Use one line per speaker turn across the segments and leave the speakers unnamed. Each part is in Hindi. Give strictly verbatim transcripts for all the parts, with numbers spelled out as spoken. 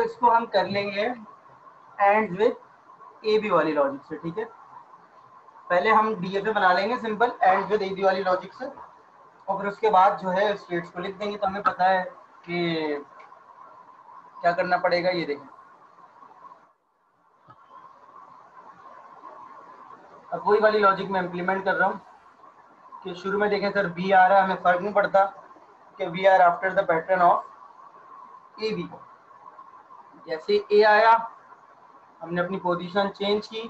इसको हम कर लेंगे एंड विद ए बी वाली लॉजिक से, ठीक है। पहले हम डी एफ ए बना लेंगे simple and with A B वाली लॉजिक से, और फिर उसके बाद जो है स्टेट्स को लिख देंगे। तो हमें पता है कि क्या करना पड़ेगा, ये देखें। अब वही वाली लॉजिक में इम्प्लीमेंट कर रहा हूँ कि शुरू में देखें सर बी आ रहा है, हमें फर्क नहीं पड़ता कि we are after the pattern of A B. जैसे ए आया हमने अपनी पोजीशन चेंज की,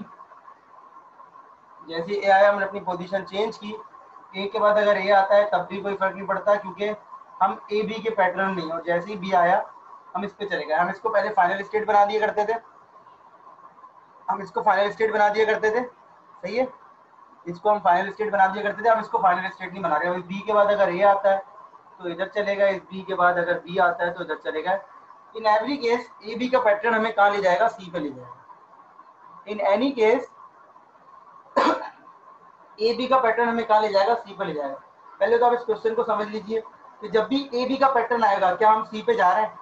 जैसे ए आया हमने अपनी पोजीशन चेंज की। ए के बाद अगर ए आता है तब भी कोई फर्क नहीं पड़ता क्योंकि हम ए बी के पैटर्न नहीं, और जैसे ही बी आया हम इस पे चले गए। हम इसको पहले फाइनल स्टेट बना दिया करते थे, हम इसको फाइनल स्टेट बना दिया करते थे, सही है। इसको हम फाइनल स्टेट बना दिया करते थे, हम इसको फाइनल स्टेट नहीं बना रहे। बी के बाद अगर ए आता है तो इधर चलेगा, इस बी के बाद अगर बी आता है तो इधर चलेगा। In every case A B का पैटर्न हमें कहाँ ले जाएगा, सी पे ले जाएगा। In any case A B का पैटर्न हमें कहाँ ले जाएगा, सी पे ले जाएगा। पहले तो आप इस क्वेश्चन को समझ लीजिए कि जब भी ए बी का पैटर्न आएगा क्या हम सी पे जा रहे हैं?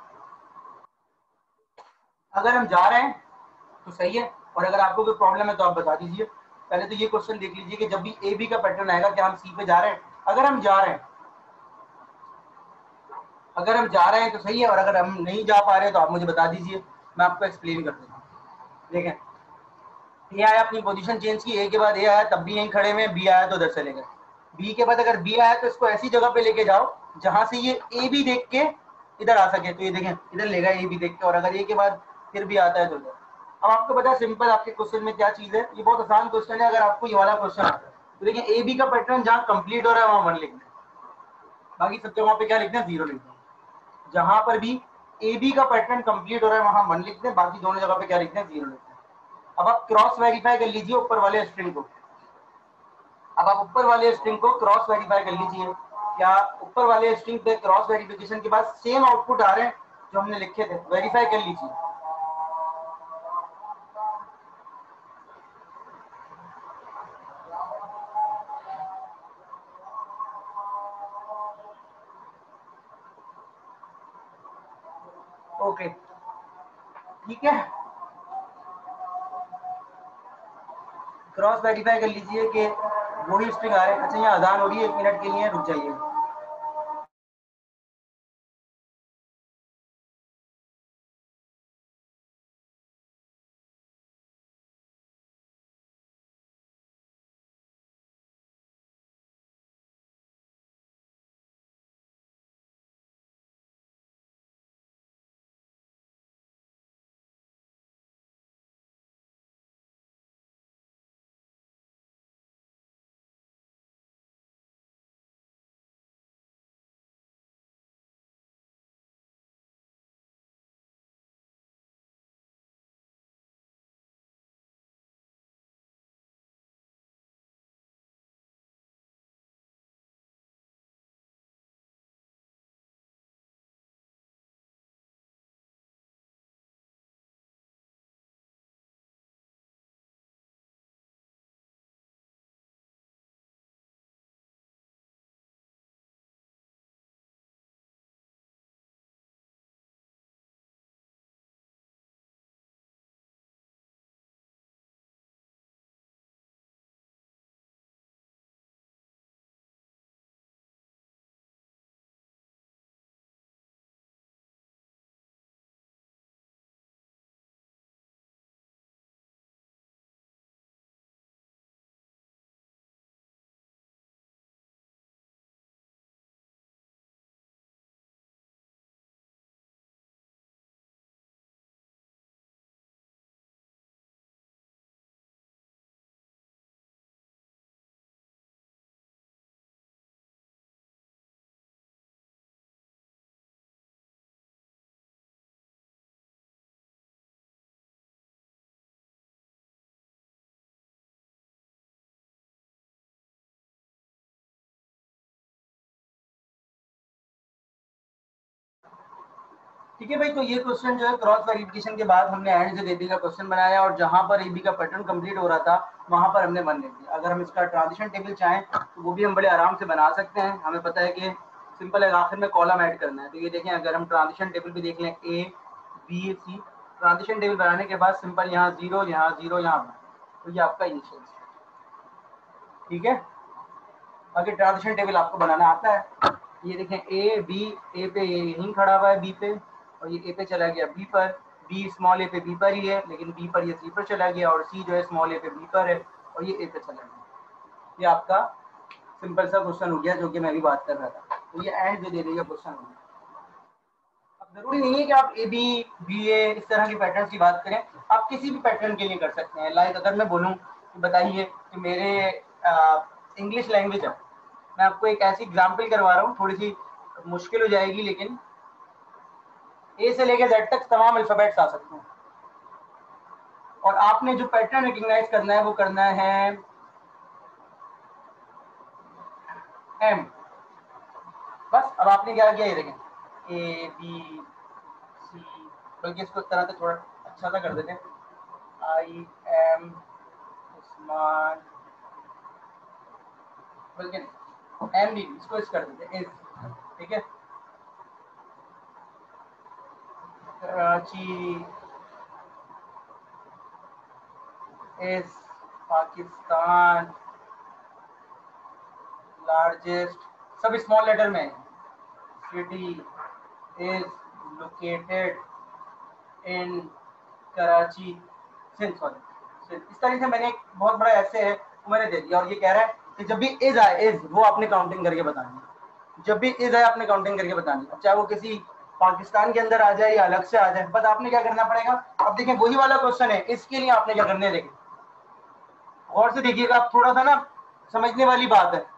अगर हम जा रहे हैं तो सही है, और अगर आपको कोई प्रॉब्लम है तो आप बता दीजिए। पहले तो ये क्वेश्चन देख लीजिए कि जब भी ए बी का पैटर्न आएगा क्या हम सी पे जा रहे हैं? अगर हम जा रहे हैं अगर हम जा रहे हैं तो सही है, और अगर हम नहीं जा पा रहे हैं तो आप मुझे बता दीजिए, मैं आपको एक्सप्लेन कर देता हूँ। देखें ए आया, अपनी पोजीशन चेंज की, ए के बाद ए आया तब भी यहीं खड़े हुए, बी आया तो उधर चले गए। बी के बाद अगर बी आया तो इसको ऐसी जगह पे लेके जाओ जहां से ये ए बी देख के इधर आ सके। तो ये देखें इधर लेगा ए बी देख के, और अगर ए के बाद फिर भी आता है तो उधर। अब आपको पता है सिंपल आपके क्वेश्चन में क्या चीज है, ये बहुत आसान क्वेश्चन है। अगर आपको ये वाला क्वेश्चन आता है तो देखिए ए बी का पैटर्न जहाँ कंप्लीट हो रहा है वहां वन लिखना है, बाकी सब जगहों पे क्या लिखना है, जीरो लिखना है। जहां पर भी ए बी का पैटर्न कंप्लीट हो रहा है वहां वन लिखते हैं, बाकी दोनों जगह पे क्या लिखते हैं, जीरो लिखते हैं। अब आप क्रॉस वेरीफाई कर लीजिए ऊपर वाले स्ट्रिंग को। अब आप ऊपर वाले स्ट्रिंग को क्रॉस वेरीफाई कर लीजिए। क्या ऊपर वाले स्ट्रिंग पे क्रॉस वेरिफिकेशन के बाद सेम आउटपुट आ रहे हैं जो हमने लिखे थे? वेरीफाई कर लीजिए। ओके ठीक है, क्रॉस वेरीफाई कर लीजिए कि वही स्ट्रिंग आ रहे हैं। अच्छा यहाँ अजान हो रही है, एक मिनट के लिए रुक जाइए। ठीक है भाई, तो ये क्वेश्चन जो है क्रॉस वेरिफिकेशन के बाद हमने एंड से एबी का क्वेश्चन बनाया, और जहां पर एबी का पैटर्न कंप्लीट हो रहा था वहां पर हमने वन लिख दिया। अगर हम इसका ट्रांजिशन टेबल चाहें तो वो भी हम बड़े आराम से बना सकते हैं। हमें पता है कि सिंपल है, आखिर में कॉलम ऐड करना है। तो ये देखें, अगर हम ट्रांजिशन टेबल भी देख लें, A B C, transition table बनाने के बाद सिंपल यहाँ जीरो यहाँ जीरो यहाँ, तो ये आपका इनिशियल स्टेट। ठीक है, बाकी ट्रांजिशन टेबल आपको बनाना आता है। ये देखें ए बी, ए पे यहीं खड़ा हुआ है बी पे, और ये ए पे चला गया बी पर, बी स्मॉल ए पे बी पर ही है, लेकिन बी पर ये सी पर चला गया, और सी जो है स्मॉल ए पे बी पर है, और ये ए पे चला गया। ये आपका सिंपल सा क्वेश्चन हो गया जो कि मैं भी बात कर रहा था। तो ये एंड जो दे देगा क्वेश्चन हो गया। अब जरूरी नहीं है कि आप ए बी बी ए इस तरह के पैटर्न की बात करें, आप किसी भी पैटर्न के लिए कर सकते हैं। लाइक अगर मैं बोलूँ कि बताइए कि मेरे इंग्लिश लैंग्वेज है, मैं आपको एक ऐसी एग्जाम्पल करवा रहा हूँ, थोड़ी सी मुश्किल हो जाएगी, लेकिन ए से लेकर जेड तक तमाम अल्फाबेट्स आ सकते हैं, और आपने जो पैटर्न रिकग्नाइज करना है वो करना है एम। बस अब आपने क्या किया, ये देखें ए बी सी, बल्कि इसको इस तरह से थोड़ा अच्छा सा कर देते हैं, आई एम उस्मान, बल्कि एम भी इसको इस कर देते हैं, ठीक है, कराची इज पाकिस्तान लार्जेस्ट, सब स्मॉल लेटर में, city is located in Karachi Sindh, sorry इस तरीके से मैंने एक बहुत बड़ा ऐसे है वो मैंने दे दिया, और ये कह रहा है कि जब भी इज आए, इज वो आपने काउंटिंग करके बतानी है, जब भी इज आए आपने काउंटिंग करके बतानी है, चाहे वो किसी पाकिस्तान के अंदर आ जाए या अलग से आ जाए, बस आपने क्या करना पड़ेगा। अब देखें वही वाला क्वेश्चन है, इसके लिए आपने क्या करने देखें, गौर से देखिएगा, आप थोड़ा सा ना समझने वाली बात है।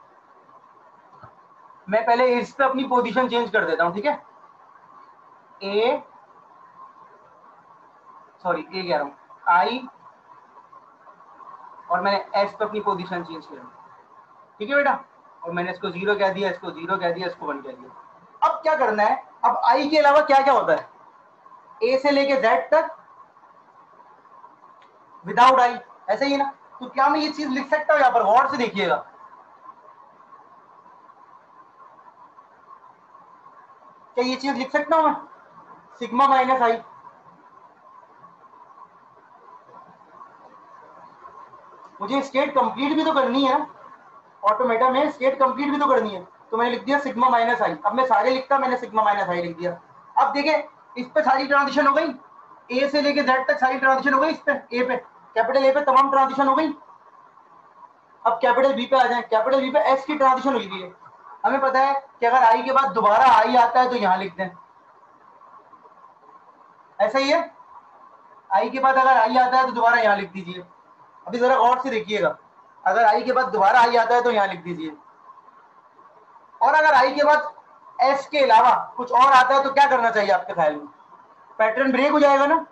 मैं पहले इस पे अपनी पोजीशन चेंज कर देता हूं, ठीक है, ए सॉरी ए कह रहा हूं आई, और मैंने एस पे अपनी पोजीशन चेंज कर दी, ठीक है बेटा, और मैंने इसको जीरो कह दिया, इसको जीरो कह दिया, इसको वन कह दिया। अब क्या करना है, अब आई के अलावा क्या क्या होता है, ए से लेके जेड तक विदाउट आई, ऐसे ही ना। तो क्या मैं ये चीज लिख सकता हूं, यहां पर गौर से देखिएगा, क्या ये चीज लिख सकता हूं मैं, सिग्मा माइनस आई, मुझे स्टेट कंप्लीट भी तो करनी है, ऑटोमेटा में स्टेट कंप्लीट भी तो करनी है, तो मैंने लिख दिया सिग्मा माइनस आई। अब मैं सारे लिखता, मैंने सिग्मा माइनस आई लिख दिया। अब देखिए इस पे सारी ट्रांजिशन हो गई, ए से लेके जेड तक सारी ट्रांजिशन हो गई, इस पे ए पे कैपिटल ए पे तमाम ट्रांजिशन हो गई। अब कैपिटल बी पे आ जाए, कैपिटल बी पे एस की ट्रांजिशन हुई है। हमें पता है कि अगर आई के बाद दोबारा आई आता है तो यहां लिख दें, ऐसा ही है, आई के बाद अगर आई आता है तो दोबारा यहां लिख दीजिए। अभी जरा गौर से देखिएगा, अगर आई के बाद दोबारा आई आता है तो यहां लिख दीजिए, और अगर आई के बाद एस के अलावा कुछ और आता है तो क्या करना चाहिए आपके ख्याल में, पैटर्न ब्रेक हो जाएगा ना।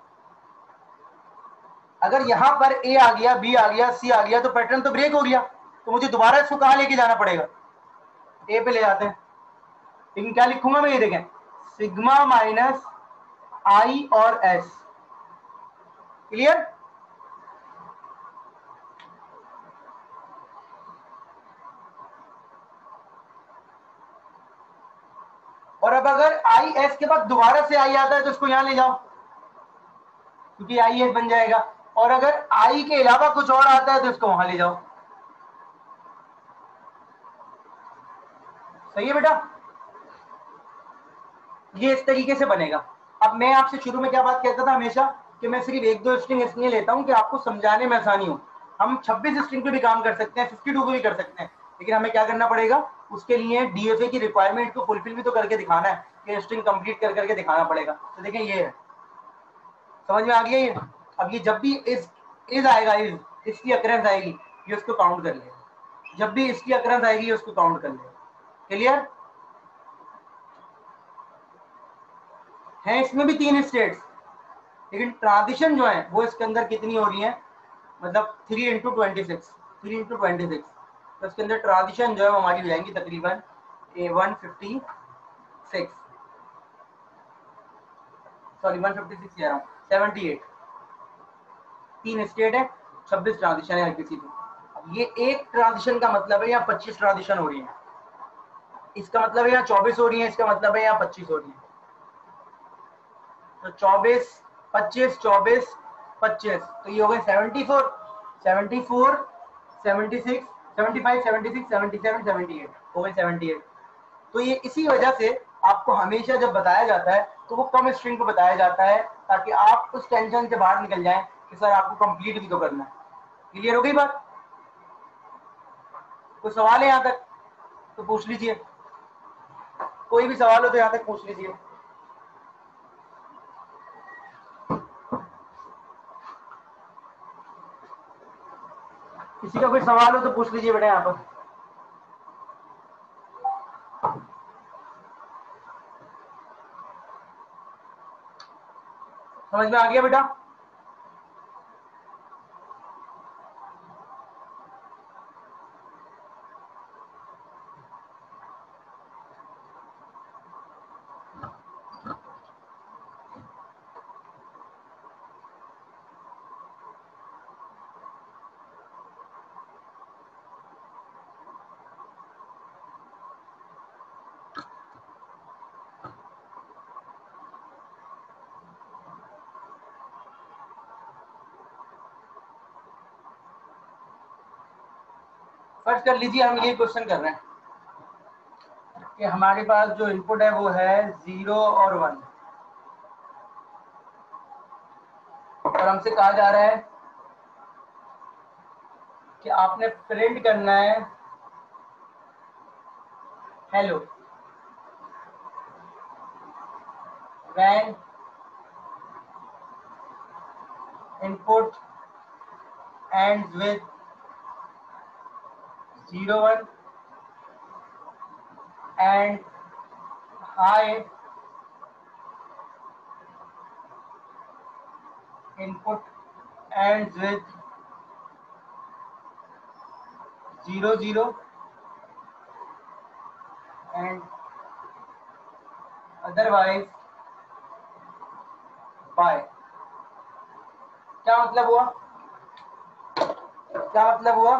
अगर यहां पर ए आ गया, बी आ गया, सी आ गया, तो पैटर्न तो ब्रेक हो गया, तो मुझे दोबारा इसको कहां लेके जाना पड़ेगा, ए पे ले जाते हैं। लेकिन क्या लिखूंगा मैं, ये देखें सिग्मा माइनस आई और एस, क्लियर। और अब अगर आई एस के बाद दोबारा से आई आता है तो इसको यहां ले जाओ, क्योंकि आई एस बन जाएगा, और अगर आई के अलावा कुछ और आता है तो इसको वहां ले जाओ। सही है बेटा, ये इस तरीके से बनेगा। अब मैं आपसे शुरू में क्या बात कहता था हमेशा, कि मैं सिर्फ एक दो स्ट्रिंग इसलिए लेता हूं कि आपको समझाने में आसानी हो। हम छब्बीस स्ट्रिंग पे भी काम कर सकते हैं, बावन पे भी कर सकते हैं, लेकिन हमें क्या करना पड़ेगा, उसके लिए डीएफए की रिक्वायरमेंट को फुलफिल भी तो करके दिखाना है, कि स्ट्रिंग कंप्लीट कर करके दिखाना पड़ेगा। तो देखें ये है, समझ में आ गया ये। अब ये जब भी इस इज आएगा, इज इसकी अकरेंस आएगी, ये उसको काउंट कर लेगा, जब भी इसकी अकरेंस आएगी ये उसको काउंट कर लेगा। क्लियर है, इसमें भी तीन स्टेट्स, लेकिन ट्रांजिशन जो है वो इसके अंदर कितनी हो रही है, मतलब three into twenty six three into twenty six तो इसके अंदर ट्रांजिशन जो है वो हमारी हो जाएंगी तकरीबन a one fifty six sorry one fifty six कह रहा हूँ, सेवेंटी एट। तीन स्टेट है, छब्बीस ट्रांजिशन है हर किसी की। अब ये एक ट्रांजिशन का मतलब है यहाँ पच्चीस ट्रांजिशन हो रही है, इसका मतलब है यहाँ चौबीस हो रही है, इसका मतलब है यहाँ पच्चीस हो रही है। तो चौबीस, पच्चीस, चौबीस, पच्चीस, तो ये हो गए seventy four, seventy four, seventy six, seventy five, seventy six, seventy seven, seventy eight, हो गए सेवेंटी एट। तो ये इसी वजह से आपको हमेशा जब बताया जाता है तो वो कम स्ट्रिंग को बताया जाता है, ताकि आप उस टेंशन से बाहर निकल जाएं कि सर आपको कंप्लीट भी तो करना है। क्लियर हो गई बात? कोई सवाल है यहाँ तक तो पूछ लीजिए, कोई भी सवाल हो तो यहाँ तक पूछ लीजिए। किसी का कोई सवाल हो तो पूछ लीजिए बेटा यहाँ पर। समझ में आ गया बेटा? फर्स्ट कर लीजिए, हम ये क्वेश्चन कर रहे हैं कि हमारे पास जो इनपुट है वो है जीरो और वन, और हमसे कहा जा रहा है कि आपने प्रिंट करना है hello when input ends with zero one and high input ends with zero zero and otherwise by। क्या मतलब हुआ? क्या मतलब हुआ?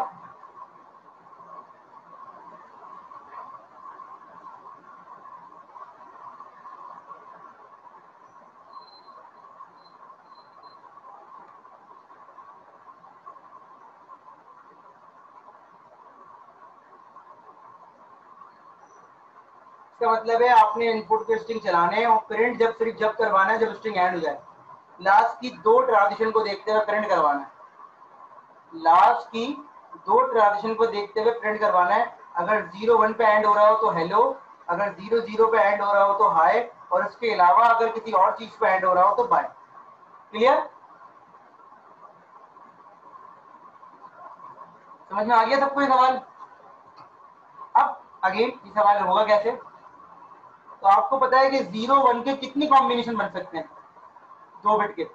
इसका मतलब है आपने इनपुट के स्ट्रिंग चलाने हैं और प्रिंट जब सिर्फ जब करवाना है जब स्ट्रिंग एंड हो जाए। लास्ट की दो ट्रांजिशन को देखते हुए प्रिंट करवाना है। लास्ट की दो ट्रांजिशन को देखते हुए प्रिंट करवाना है। अगर जीरो वन पे एंड हो रहा हो तो हेलो, अगर जीरो जीरो पे एंड हो रहा हो तो हाय, और इसके अलावा अगर किसी और चीज पे एंड हो रहा हो तो बाय। क्लियर? समझ में आ गया सबको ये सवाल? अब अगेन ये सवाल होगा कैसे? तो आपको पता है कि जीरो वन के कितने कॉम्बिनेशन बन सकते हैं दो बिट के?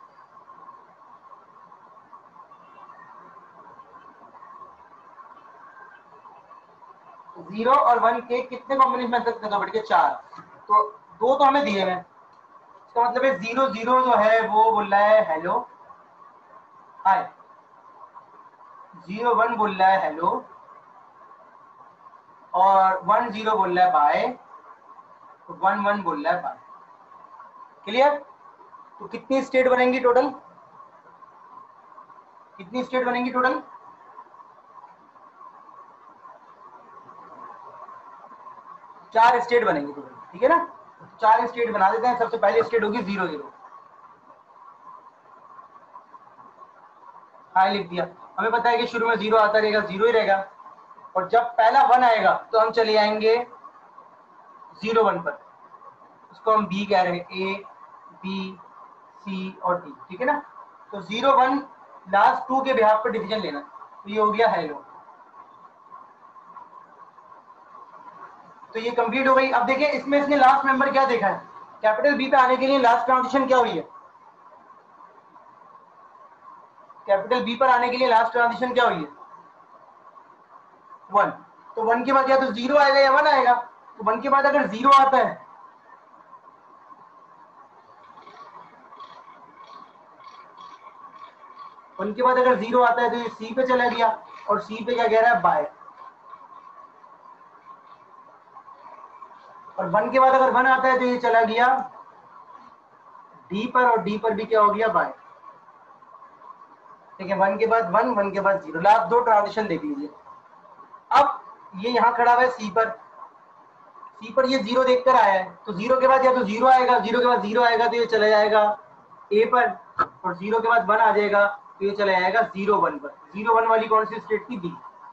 जीरो और वन के कितने कॉम्बिनेशन बन सकते हैं दो बिट के? चार। तो दो तो हमें दिए हैं, इसका मतलब है जीरो जीरो जो है वो बोल रहा है हेलो हाय, जीरो वन बोल रहा है हेलो, और वन जीरो बोल रहा है बाय, वन वन बोल रहा है बाय। क्लियर? तो कितनी स्टेट बनेंगी टोटल? कितनी स्टेट बनेंगी टोटल? चार स्टेट बनेंगी टोटल, ठीक है ना? चार स्टेट बना देते हैं। सबसे पहली स्टेट होगी जीरो जीरो, हाई लिख दिया। हमें पता है कि शुरू में जीरो आता रहेगा, जीरो ही रहेगा, और जब पहला वन आएगा तो हम चले जाएंगे जीरो वन पर। उसको हम बी कह रहे हैं, ए बी सी और डी, ठीक है ना? तो जीरो वन लास्ट टू के बिहाफ पर डिसीजन लेना। तो ये हो गया हेलो, तो ये कंप्लीट हो गई। अब देखिए इसमें इसने लास्ट मेंबर क्या देखा है? कैपिटल बी पे आने के लिए लास्ट ट्रांजिशन क्या हुई है? कैपिटल बी पर आने के लिए लास्ट ट्रांजिशन क्या हुई है? वन। तो वन के बाद या तो जीरो आएगा या वन आएगा। तो वन के बाद अगर जीरो आता है वन के बाद अगर जीरो आता है तो ये सी पे चला गया, और सी पे क्या कह रहा है? बाय। और वन के बाद अगर वन आता है तो ये चला गया डी पर और डी पर भी क्या हो गया बाय, ठीक है, वन के बाद वन, वन के बाद जीरो, लास्ट दो ट्रांजिशन देख लीजिए। अब ये यहाँ खड़ा हुआ है सी पर, सी पर ये जीरो देखकर आया है, तो जीरो के बाद या तो जीरो आएगा, जीरो के बाद जीरो आएगा तो ये चला जाएगा ए पर, और जीरो के बाद वन आ जाएगा तो ये चला जाएगा जीरो वन पर। जीरो वन वाली कौन सी स्टेट थी, बी।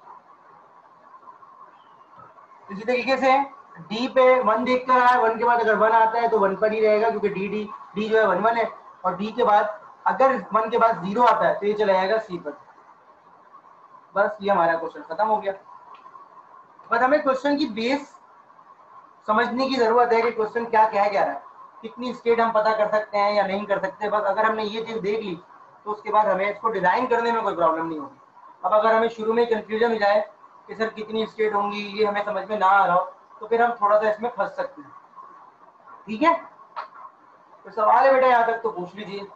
इसी तरीके से डी पे वन देख कर आया, वन के बाद अगर वन आता है तो वन पर ही रहेगा, क्योंकि डी डी डी जो है वन वन है, और डी के बाद अगर वन के बाद जीरो आता है तो ये चला जाएगा सी पर। बस ये हमारा क्वेश्चन खत्म हो गया। बस हमें क्वेश्चन की बेस समझने की जरूरत है कि क्वेश्चन क्या कह क्या रहा है, कितनी स्टेट हम पता कर सकते हैं या नहीं कर सकते। बस अगर हमने ये चीज देख ली तो उसके बाद हमें इसको डिजाइन करने में कोई प्रॉब्लम नहीं होगी। अब अगर हमें शुरू में कंफ्यूजन हो जाए कि सर कितनी स्टेट होंगी, ये हमें समझ में ना आ रहा हो, तो फिर हम थोड़ा सा इसमें फंस सकते हैं। ठीक है, तो सवाल है बेटा यहाँ तक तो पूछ लीजिए।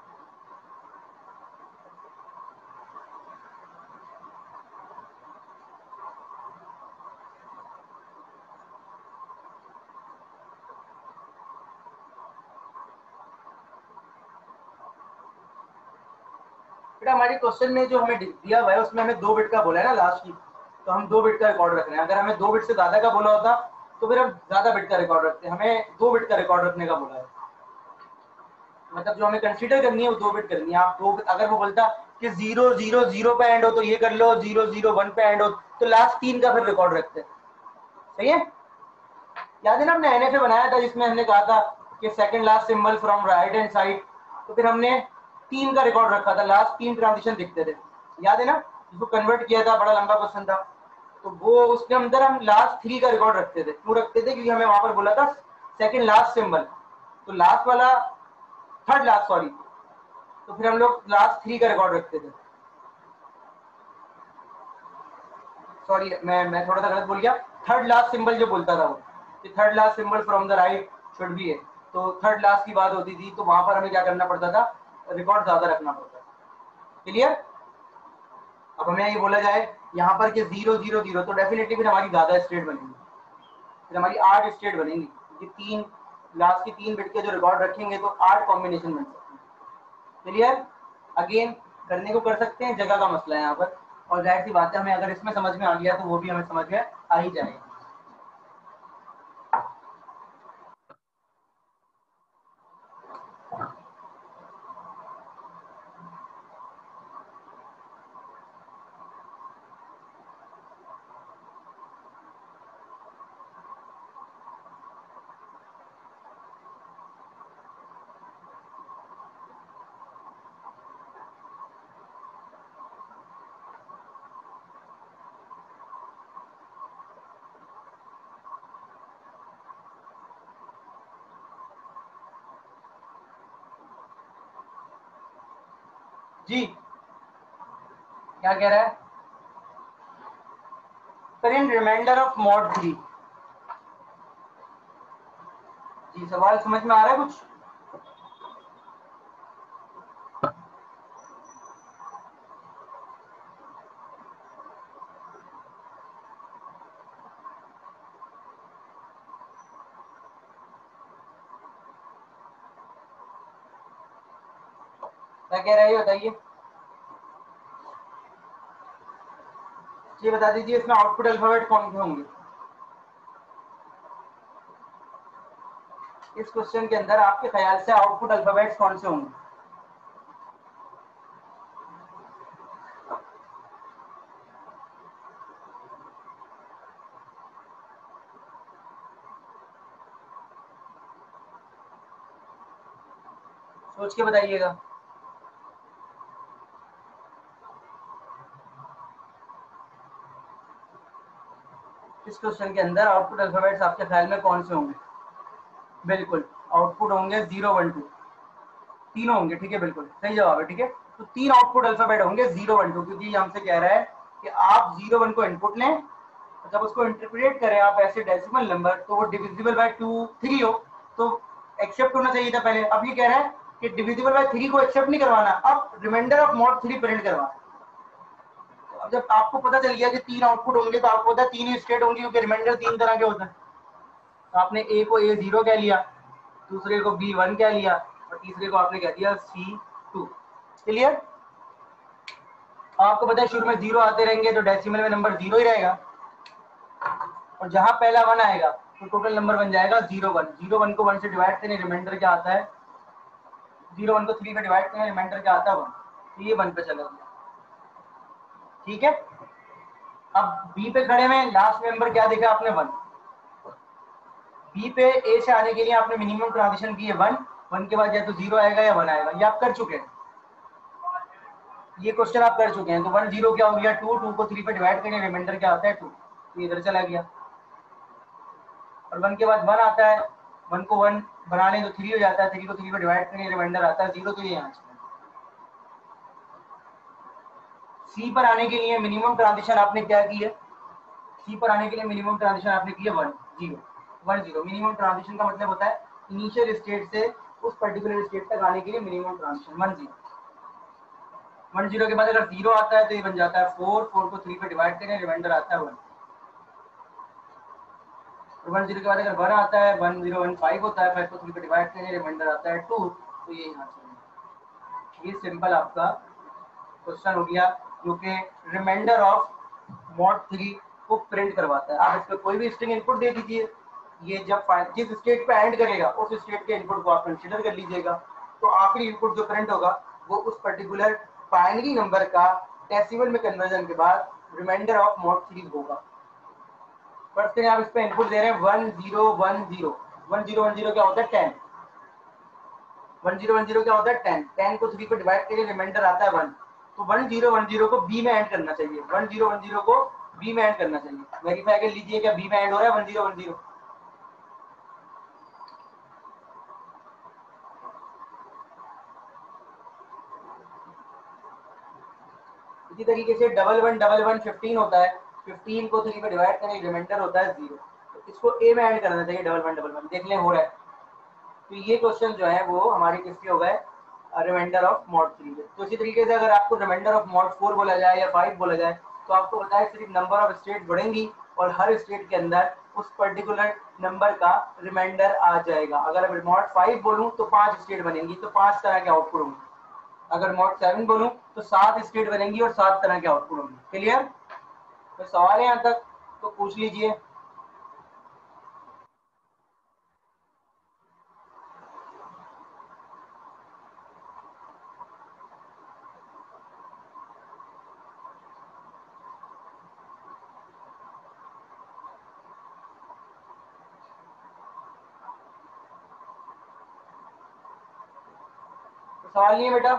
बेटा हमारी क्वेश्चन में जो हमें दिया हुआ है उसमें हमें दो बिट का बोला है ना लास्ट की, तो हम दो बिट का रिकॉर्ड रख रहे हैं। अगर हमें दो बिट से ज्यादा का बोला होता तो फिर हम ज्यादा बिट का रिकॉर्ड रखते हैं, हमें दो बिट का रिकॉर्ड रखने का बोला है। मतलब जो हमें कंसीडर करनी है वो दो बिट करनी है। आप दो, अगर वो बोलता कि जीरो जीरो जीरो पे एंड हो तो ये कर लो, जीरो जीरो वन पे एंड हो तो लास्ट तीन का फिर रिकॉर्ड रखते हैं। सही है, याद है ना हमने एन एफ ए बनाया था जिसमें हमने कहा था कि second last symbol from right hand side, तो फिर हमने तीन का रिकॉर्ड रखा था, लास्ट तीन ट्रांजिशन दिखते थे, याद है ना, जिसको कन्वर्ट किया था, बड़ा लंबा क्वेश्चन था। तो वो उसके अंदर हम लास्ट थ्री का रिकॉर्ड रखते थे। क्यों रखते थे, क्योंकि हमें वहां पर बोला था सेकंड लास्ट सिंबल, तो लास्ट वाला थर्ड लास्ट सॉरी, तो फिर हम लोग लास्ट थ्री का रिकॉर्ड रखते थे। सॉरी मैं मैं थोड़ा सा गलत बोल गया, थर्ड लास्ट सिंबल जो बोलता था वो, third last symbol from the right should be है, तो थर्ड लास्ट की बात होती थी, तो वहां पर हमें क्या करना पड़ता था, रिकॉर्ड ज्यादा रखना पड़ता था। क्लियर। अब हमें ये बोला जाए यहाँ पर कि जीरो जीरो जीरो, तो डेफिनेटली फिर हमारी ज्यादा स्टेट बनेंगी, फिर हमारी आठ स्टेट बनेंगी, क्योंकि तीन लास्ट की तीन बिट के जो रिकॉर्ड रखेंगे तो आठ कॉम्बिनेशन बन सकते हैं। क्लियर। अगेन करने को कर सकते हैं, जगह का मसला है यहाँ पर, और जाहिर सी बात है हमें अगर इसमें समझ में आ गया तो वो भी हमें समझ में आ ही जाएगा। जी क्या कह रहा है, current remainder of mod three. जी सवाल समझ में आ रहा है कुछ। क्या कह रहा है ये बताइए, ये बता दीजिए इसमें आउटपुट अल्फाबेट कौन से होंगे। इस क्वेश्चन के अंदर आपके ख्याल से आउटपुट अल्फाबेट्स कौन से होंगे। सोच के बताइएगा। इस क्वेश्चन के अंदर आउटपुट अल्फाबेट्स आपके ख्याल में कौन से होंगे। बिल्कुल आउटपुट होंगे जीरो वन टू, तीनों होंगे, ठीक है, बिल्कुल सही जवाब है। ठीक है, तो तीन आउटपुट अल्फाबेट होंगे जीरो वन टू, क्योंकि ये हमसे कह रहा है कि आप जीरो वन को इनपुट लें, जब उसको इंटरप्रेट करें आप ऐसे डेसिमल नंबर, तो वो डिविजिबल बाय टू थ्री हो तो एक्सेप्ट होना चाहिए था पहले। अब ये कह रहा है कि डिविजिबल बाय थ्री को एक्सेप्ट नहीं करवाना, अब remainder of mod three print करवाना। अब जब आपको पता चल गया कि तीन आउटपुट होंगे तो आपको पता है तीन ही स्टेट होंगी, क्योंकि रिमाइंडर तीन तरह के होते हैं। तो आपने ए को ए जीरो कह लिया, दूसरे को बी वन कह लिया और तीसरे को आपने कह दिया सी टू। क्लियर? आपको पता है शुरू में जीरो आते रहेंगे तो डेसिमल में नंबर जीरो ही रहेगा, और जहां पहला वन आएगा तो टोटल नंबर बन जाएगा जीरो वन। जीरो वन को वन से डिवाइड करें, रिमाइंडर क्या आता है, जीरो वन को थ्री पे डिवाइड करें, रिमाइंडर क्या आता है वन, तो ये वन पे चला गया। ठीक है, अब बी पे खड़े में लास्ट नंबर क्या देखा आपने, वन। बी पे ए से आने के लिए आपने मिनिमम ट्रांजिशन की है वन, वन के बाद या तो जीरो आएगा या वन आएगा, ये आप कर चुके हैं, ये क्वेश्चन आप कर चुके हैं। तो वन जीरो क्या हो गया, टू, टू को थ्री पे डिवाइड करें, रिमाइंडर क्या आता है टू, तो इधर चला गया। और वन के बाद वन आता है, वन को वन बना लें तो थ्री हो जाता है, थ्री को थ्री पे डिवाइड करें, रिमाइंडर आता है जीरो, तो ये यहाँ से। सी पर आने के लिए मिनिमम ट्रांजिशन आपने क्या की है, सी पर आने के लिए मिनिमम ट्रांजिशन आपने की है one zero, one zero. Minimum transition का मतलब होता है इनिशियल स्टेट से उस पर्टिकुलर स्टेट तक आने के लिए minimum transition one zero. One zero के बाद अगर जीरो आता है तो ये बन जाता है फोर, फोर को थ्री पे डिवाइड करें, रिमाइंडर आता है वन। वन जीरो के बाद अगर वन आता है, वन जीरो वन फाइव होता है, फाइव को थ्री पे डिवाइड करें, रिमाइंडर आता है टू, तो ये यहाँ से। ये सिंपल आपका क्वेश्चन हो गया जो कि रिमाइंडर ऑफ मॉड थ्री को प्रिंट करवाता है। आप इस पर कोई भी स्ट्रिंग इनपुट दे दीजिए, ये जब जिस स्टेट पे एंड करेगा उस स्टेट के इनपुट को आप कंसीडर कर लीजिएगा, तो आखिरी इनपुट जो प्रिंट होगा वो उस पर्टिकुलर बाइनरी नंबर का डेसिमल में कन्वर्जन के बाद रिमाइंडर ऑफ मॉड थ्री होगा। फर्स्ट करें, आप इस पे इनपुट दे रहे हैं one zero one zero, one zero one zero क्या होता है ten, one zero one zero क्या होता है टेन, टेन को थ्री पे डिवाइड करिए, रिमाइंडर आता है वन। तो वन जीरो वन जीरो को बी में ऐड करना चाहिए, वन जीरो वन जीरो को बी में ऐड करना चाहिए। वेरीफाई कर लीजिए क्या बी में ऐड हो रहा है वन जीरो वन जीरो। इसी तरीके से double one double one fifteen होता है, फिफ्टीन को थ्री पे डिवाइड करें, रिमाइंडर होता है जीरो, तो इसको ए में ऐड करना चाहिए डबल वन डबल वन। देख लें हो रहा है। तो ये क्वेश्चन जो है वो हमारे किसके हो गए, रिमाइंडर ऑफ मॉड थ्री। तो इसी तरीके से अगर आपको रिमाइंडर ऑफ मॉड फोर बोला जाए या फाइव बोला जाए तो आपको बताया सिर्फ नंबर ऑफ स्टेट बढ़ेंगी और हर स्टेट के अंदर उस पर्टिकुलर नंबर का रिमाइंडर आ जाएगा। अगर मैं मॉड फाइव बोलूँ तो पांच स्टेट बनेंगी, तो पांच तरह के आउटपुट होंगे। अगर मॉड सेवन बोलूँ तो सात स्टेट बनेंगी और सात तरह के आउटपुट होंगे। क्लियर? तो सवाल है यहाँ तक तो पूछ लीजिए। तो सवाल नहीं है बेटा?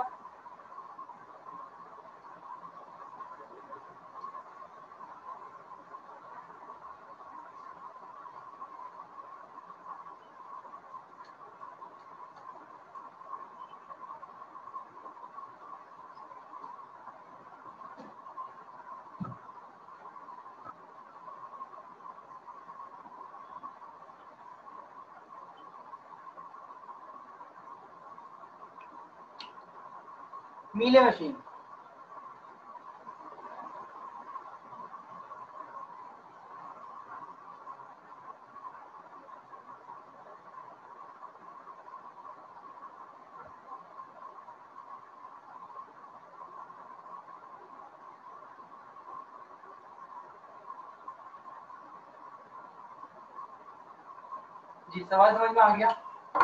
मीले मशीन, जी सवाल समझ में आ गया?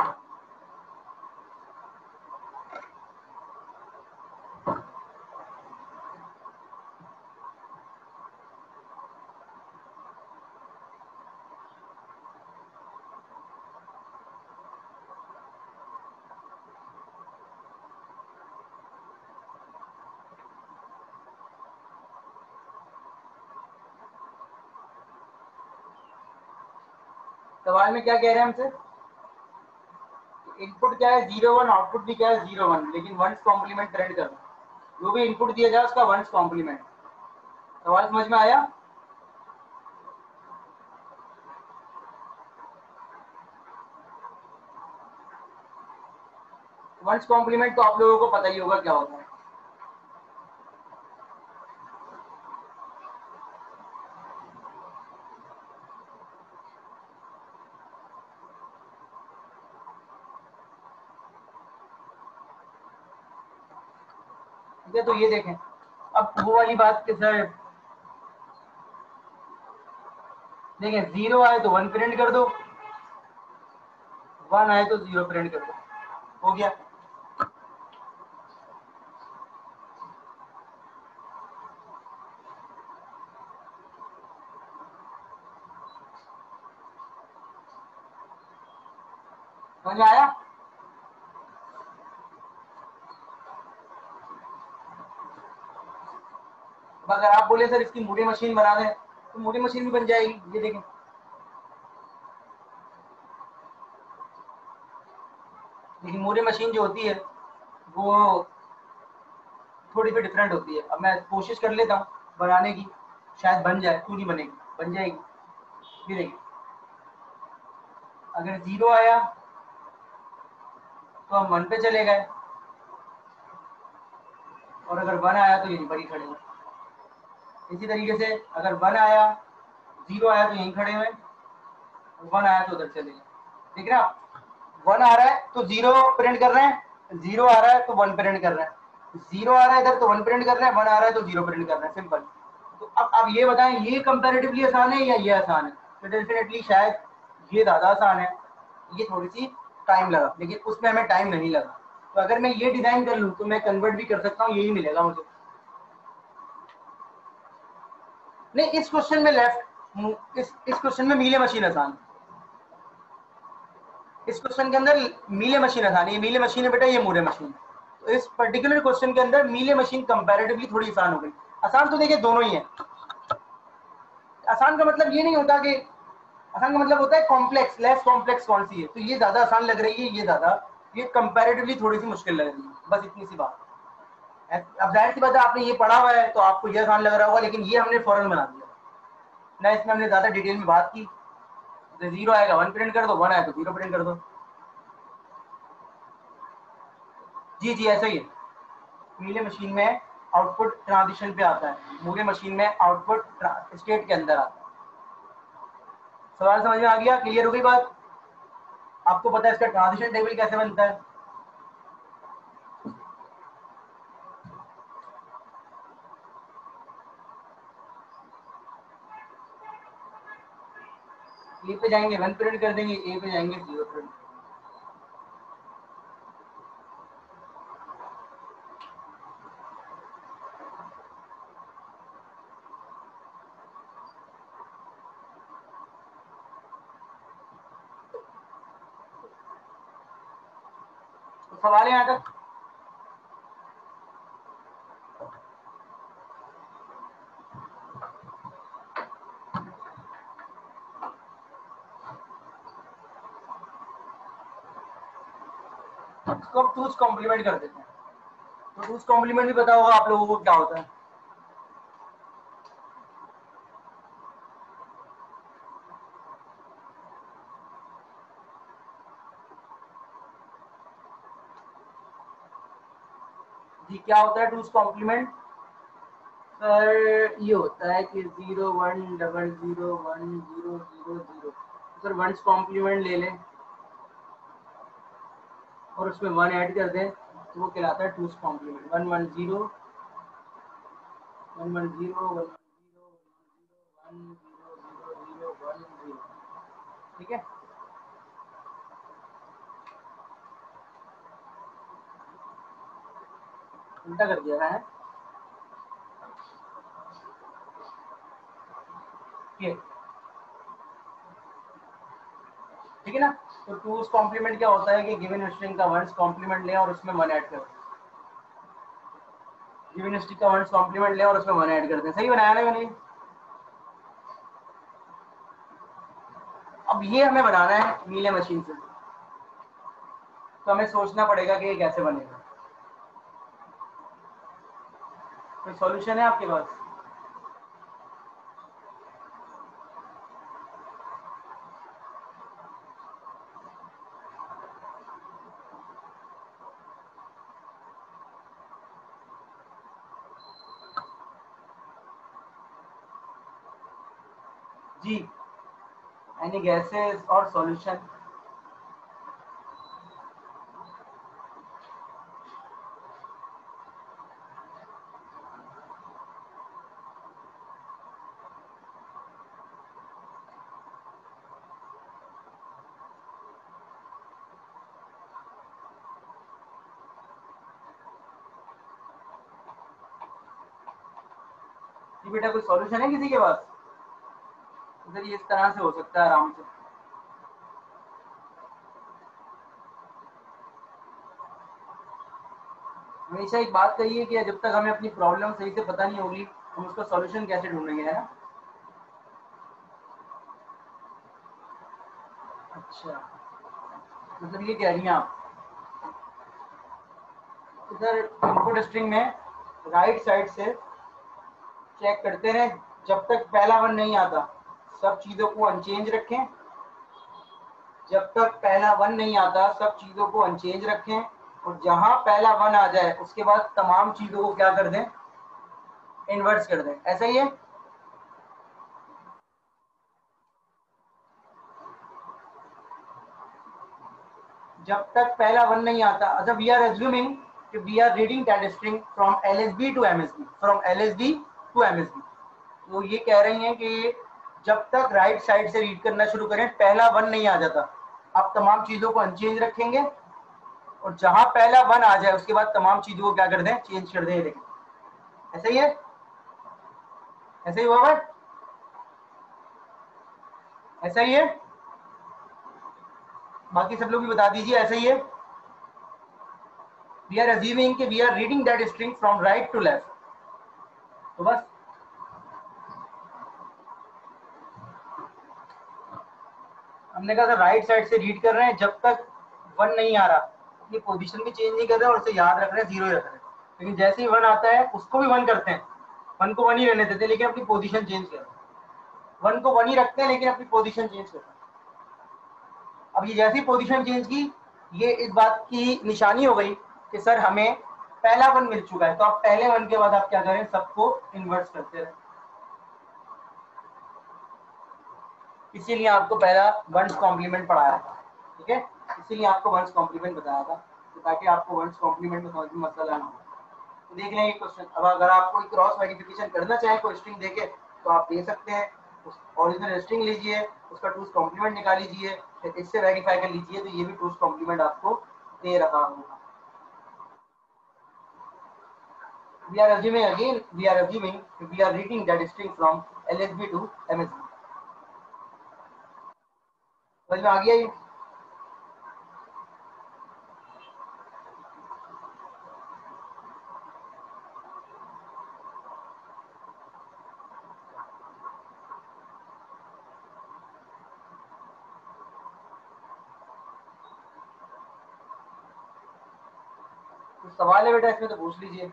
सवाल में क्या कह रहे हैं हमसे, इनपुट क्या है जीरो वन, आउटपुट भी क्या है जीरो वन, लेकिन वंस कॉम्प्लीमेंट प्रिंट करना, जो भी इनपुट दिया जाए उसका वंस कॉम्प्लीमेंट। सवाल समझ में आया? वंस कॉम्प्लीमेंट तो आप लोगों को पता ही होगा क्या होता है। ठीक है, तो ये देखें अब वो वाली बात के सर देखें, जीरो आए तो वन प्रिंट कर दो, वन आए तो जीरो प्रिंट कर दो, हो गया। समझ में आया? अगर आप बोले सर इसकी मूडी मशीन बना दें तो मूडी मशीन भी बन जाएगी। ये देखें, लेकिन मूडी मशीन जो होती है वो थोड़ी सी डिफरेंट होती है। अब मैं कोशिश कर लेता हूँ बनाने की, शायद बन जाए, क्यों नहीं बनेगी, बन जाएगी। ये देखिए, अगर जीरो आया तो हम वन पे चले गए, और अगर वन आया तो यहीं पर ही खड़े हुए। इसी तरीके से अगर वन आया, जीरो आया तो यहीं खड़े हुए, और वन आया तो उधर चले गए। ठीक है ना, वन आ रहा है तो जीरो प्रिंट कर रहे हैं, जीरो आ रहा है तो वन प्रिंट कर रहे हैं, जीरो आ रहा है इधर तो वन प्रिंट कर रहे हैं, वन आ रहा है तो जीरो प्रिंट कर रहे हैं, सिंपल। तो अब आप ये बताएं, ये कंपैरेटिवली आसान है या ये आसान है? तो डेफिनेटली शायद ये ज़्यादा आसान है, ये थोड़ी सी टाइम लगा, लेकिन उसमें हमें टाइम नहीं लगा। तो अगर मैं ये डिजाइन कर लूँ तो मैं कन्वर्ट भी कर सकता हूँ, यही मिलेगा मुझे। नहीं, इस क्वेश्चन में लेफ्ट, इस इस क्वेश्चन में मीले मशीन आसान है। इस क्वेश्चन के अंदर मीले मशीन आसान है, ये मीले मशीन है बेटा, ये मूरे मशीन। तो इस पर्टिकुलर क्वेश्चन के अंदर मीले मशीन कंपैरेटिवली थोड़ी आसान हो गई। आसान तो देखिए दोनों ही है। आसान का मतलब ये नहीं होता कि, आसान का मतलब होता है कॉम्प्लेक्स, लेस कॉम्प्लेक्स कौन सी है। तो ये ज्यादा आसान लग रही है, ये ज्यादा, ये कंपैरेटिवली थोड़ी सी मुश्किल लग रही है, बस इतनी सी बात है। अब जाहिर सी बात है, आपने ये पढ़ा हुआ है तो आपको ये आसान लग रहा होगा, लेकिन ये हमने फौरन बना दिया ना, इसमें हमने ज्यादा डिटेल में बात की। तो जीरो आएगा वन प्रिंट कर दो, वन आए तो जीरो प्रिंट कर दो। जी जी ऐसा ही है। मीले मशीन में आउटपुट ट्रांजिशन पे आता है, मूरे मशीन में आउटपुट स्टेट के अंदर आता है। सवाल समझ में आ गया? क्लियर हो गई बात? आपको पता है इसका ट्रांजिशन टेबल कैसे बनता है? ए पे जाएंगे वन प्रिंट कर देंगे, ए पे जाएंगे जीरो प्रिंट। तो सवाल है यहाँ तक? इसको अब टूस कॉम्प्लीमेंट कर देते हैं। तो टूस कॉम्प्लीमेंट भी पता होगा आप लोगों को क्या होता है? जी क्या होता है टूस कॉम्प्लीमेंट? सर ये होता है कि zero one double zero one zero zero zero, sir one's complement ले लें और उसमें वन ऐड कर दें तो वो कहलाता है two's complement. One one zero, one one zero, one zero, one zero zero zero one zero. ठीक है, उल्टा कर दिया है ये, ठीक है ना। तो टूस कॉम्प्लीमेंट क्या होता है कि गिवन स्ट्रिंग का वंस कॉम्प्लीमेंट लें और उसमें वन ऐड कर दें, गिवन स्ट्रिंग का वंस कॉम्प्लीमेंट लें और उसमें वन ऐड कर दें। सही बनाया ना मैंने? अब ये हमें बनाना है मीले मशीन से, तो हमें सोचना पड़ेगा कि ये कैसे बनेगा। कोई सॉल्यूशन है आपके पास? जी, एनी गैसेस और सॉल्यूशन? कि बेटा कोई सॉल्यूशन है किसी के पास? इधर ये इस तरह से हो सकता है आराम से। हमेशा एक बात कही है कि जब तक हमें अपनी प्रॉब्लम सही से पता नहीं होगी हम उसका सॉल्यूशन कैसे ढूंढेंगे, है ना? अच्छा, मतलब ये कह रही हैं आप। इधर इनपुट स्ट्रिंग में राइट साइड से चेक करते रहें जब तक पहला वन नहीं आता, सब चीजों को अनचेंज रखें। जब तक पहला वन नहीं आता सब चीजों को अनचेंज रखें, और जहां पहला वन आ जाए उसके बाद तमाम चीजों को क्या कर दें, इन्वर्स कर दें। ऐसा ही है। जब तक पहला वन नहीं आता, अच्छा वी आर एज्यूमिंग कि we are reading that string from LSB to MSB, from LSB to MSB. तो ये कह रही हैं कि जब तक राइट साइड से रीड करना शुरू करें पहला वन नहीं आ जाता, आप तमाम चीजों को अनचेंज रखेंगे, और जहां पहला वन आ जाए उसके बाद तमाम चीजों को क्या कर दें, चेंज कर दें। लेकिन ऐसा ही है, ऐसा ही हुआ, ऐसा ही है। बाकी सब लोग भी बता दीजिए ऐसा ही है। वी आर अज्यूमिंग कि we are reading that string from right to left, तो बस हमने कहा था राइट साइड से रीड कर रहे हैं जब तक वन नहीं आ रहा, अपनी पोजीशन भी चेंज नहीं कर रहे और उसे याद रख रहे हैं, जीरो ही रख रहे हैं। लेकिन जैसे ही वन आता है उसको भी वन करते हैं, वन को वन ही रहने देते हैं लेकिन अपनी पोजीशन चेंज कर रहे हैं। वन को वन ही रखते हैं लेकिन अपनी पोजीशन चेंज कर रहे हैं। अब ये जैसी पोजीशन चेंज की, ये इस बात की निशानी हो गई कि सर हमें पहला वन मिल चुका है, तो आप पहले वन के बाद आप क्या करें, सबको इन्वर्स करते रहे। इसीलिए आपको पहला वंस कॉम्प्लीमेंट पढ़ाया था, ठीक है, इसीलिए आपको वंस कॉम्प्लीमेंट बताया था, तो ताकि आपको वंस कॉम्प्लीमेंट में समझ में मसला ना हो। तो देख लें एक क्वेश्चन। अब अगर आप कोई क्रॉस वेरिफिकेशन करना चाहें कोई स्ट्रिंग देके तो आप दे सकते हैं, ओरिजिनल स्ट्रिंग लीजिए, उसका टूस कॉम्प्लीमेंट निकाल लीजिए, फिर इससे वेरीफाई कर लीजिए, तो ये भी टूस कॉम्प्लीमेंट आपको दे रहा होगा। We are assuming again, we are assuming we are reading that string from L S B to M S B. समझ में आ गया ये? तो सवाल है बेटा इसमें तो पूछ लीजिए।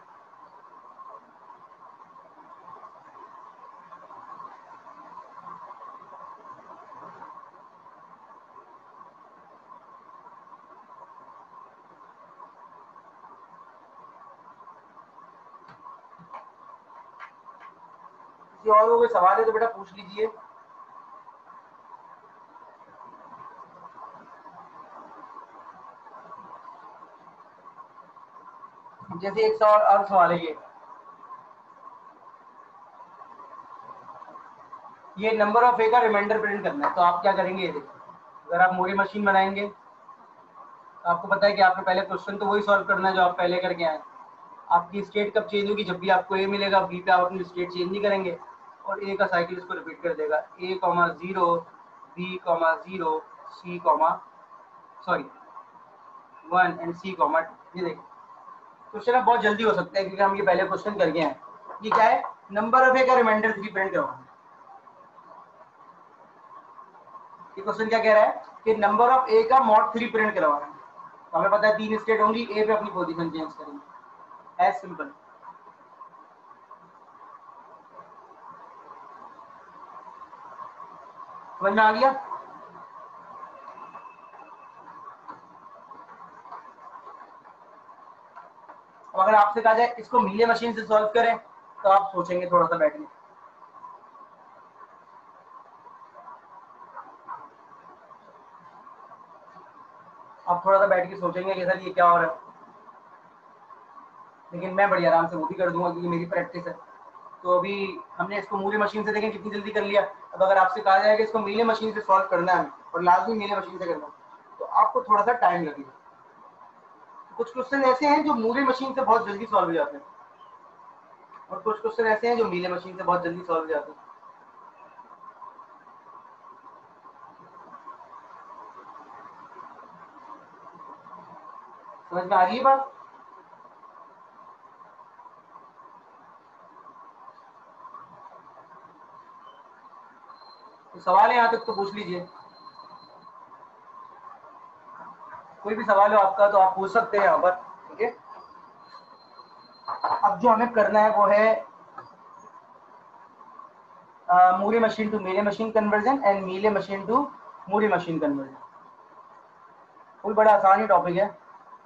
किसी और को कोई सवाल है तो बेटा पूछ लीजिए। जैसे एक सवाल और सवाल है, ये ये नंबर ऑफ ए का रिमाइंडर प्रिंट करना है, तो आप क्या करेंगे, ये देखिए। अगर आप मूरी मशीन बनाएंगे तो आपको पता है कि आपको पहले क्वेश्चन तो वही सॉल्व करना है जो आप पहले करके आए। आपकी स्टेट कब चेंज होगी, जब भी आपको ए मिलेगा, बी पे आप अपनी स्टेट चेंज नहीं करेंगे और ए का साइकिल इसको रिपीट कर देगा, A comma zero, B comma zero, C comma sorry one and C comma two. ये देखिए क्वेश्चन अब बहुत जल्दी हो सकता है क्योंकि हम ये पहले क्वेश्चन कर गए हैं। ये क्या है, नंबर ऑफ ए का रिमाइंडर थ्री प्रिंट करवाना। ये क्वेश्चन क्या कह रहा है कि नंबर ऑफ ए का मॉड थ्री प्रिंट करवाना है, तो हमें पता है तीन स्टेट होंगी, ए पे अपनी पोजीशन चेंज करेंगे, एज सिंपल। समझ में आ गया? अब अगर आपसे कहा जाए इसको मीले मशीन से सॉल्व करें तो आप सोचेंगे थोड़ा सा बैठ के, आप थोड़ा सा बैठ के सोचेंगे कि सर ये क्या हो रहा है, लेकिन मैं बड़ी आराम से वो भी कर दूंगा क्योंकि मेरी प्रैक्टिस है। तो अभी हमने इसको मूले मशीन से देखें कितनी जल्दी कर लिया। अब अगर आपसे कहा जाए कि इसको मीले मशीन से सॉल्व करना है और लाजमी मीले मशीन से करना है तो आपको थोड़ा सा टाइम लगेगा। कुछ क्वेश्चन ऐसे हैं जो मूले मशीन से बहुत जल्दी सॉल्व हो जाते हैं। और कुछ क्वेश्चन ऐसे हैं जो मीले मशीन से बहुत जल्दी सॉल्व हो जाते हैं। समझ में आ रही है बात? तो सवाल है यहाँ तक तो पूछ लीजिए, कोई भी सवाल हो आपका तो आप पूछ सकते हैं यहाँ पर, ठीक है। अब जो हमें करना है वो है Moore machine to Mealy machine conversion and Mealy machine to Moore machine conversion. कोई बड़ा आसान ही टॉपिक है।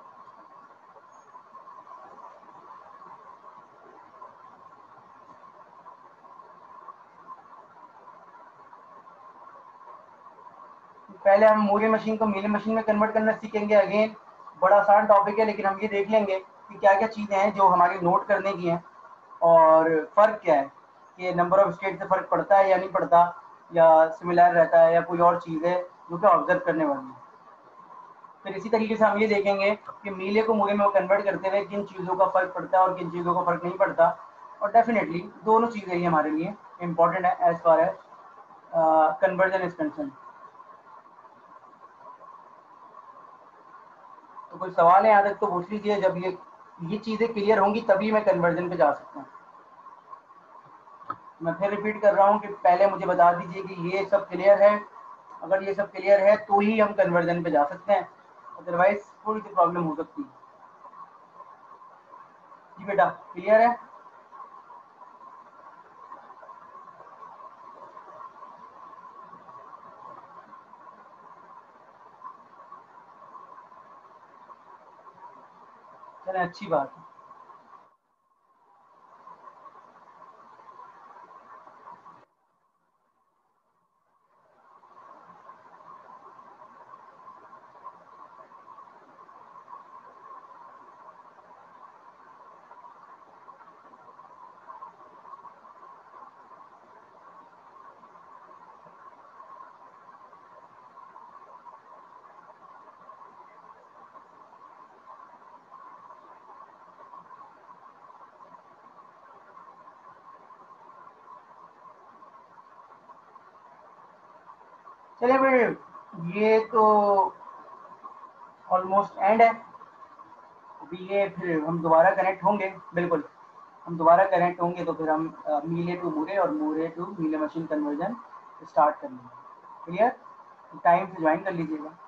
पहले हम मूरी मशीन को मीले मशीन में कन्वर्ट करना सीखेंगे। अगेन बड़ा आसान टॉपिक है, लेकिन हम ये देख लेंगे कि क्या क्या चीज़ें हैं जो हमारी नोट करने की हैं और फ़र्क क्या है, कि नंबर ऑफ स्टेट से फ़र्क पड़ता है या नहीं पड़ता, या सिमिलर रहता है, या कोई और चीज़ है जो कि ऑब्जर्व करने वाली है। फिर इसी तरीके से हम ये देखेंगे कि मीले को मूरे में कन्वर्ट करते हुए किन चीज़ों का फ़र्क पड़ता है और किन चीज़ों का फ़र्क नहीं पड़ता। और डेफिनेटली दोनों चीज़ें ही हमारे लिए इम्पॉर्टेंट है as far as conversion is concern. तो कोई सवाल है यहाँ तक तो पूछ लीजिए। जब ये ये चीज़ें क्लियर होंगी तभी मैं कन्वर्जन पे जा सकता हूँ। मैं फिर रिपीट कर रहा हूँ कि पहले मुझे बता दीजिए कि ये सब क्लियर है। अगर ये सब क्लियर है तो ही हम कन्वर्जन पे जा सकते हैं, अदरवाइज थोड़ी सी प्रॉब्लम हो सकती है। जी बेटा क्लियर है? चले अच्छी बात है। चलिए फिर ये तो ऑलमोस्ट एंड है। अभी ये फिर हम दोबारा कनेक्ट होंगे, बिल्कुल हम दोबारा कनेक्ट होंगे तो फिर हम अ, मीले टू मूरे और Moore to Mealy machine conversion start कर लेंगे। क्लियर? टाइम से ज्वाइन कर लीजिएगा।